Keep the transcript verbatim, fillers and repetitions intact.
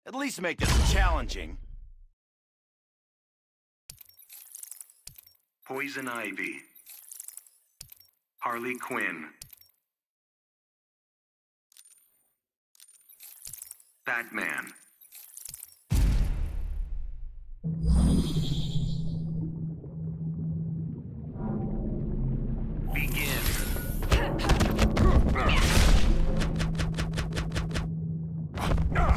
At least make this challenging. Poison Ivy. Harley Quinn. Batman. Begin. Ah!